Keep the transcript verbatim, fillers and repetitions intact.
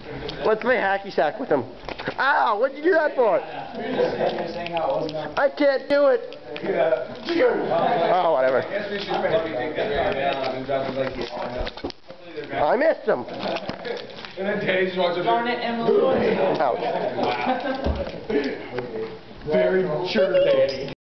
Let's play hacky sack with him. Ow! What'd you do that for? I can't do it. Oh, whatever. I missed him. And then Daddy just walks up. Darn it, Emily. Ouch. Very mature Daddy.